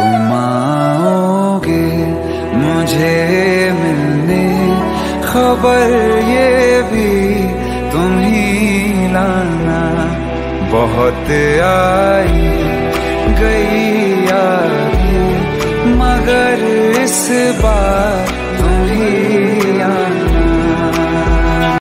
तुम आओगे मुझे मिलने, खबर ये भी तुम ही लाना। बहुत आई गई यादें मगर इस बार तुम ही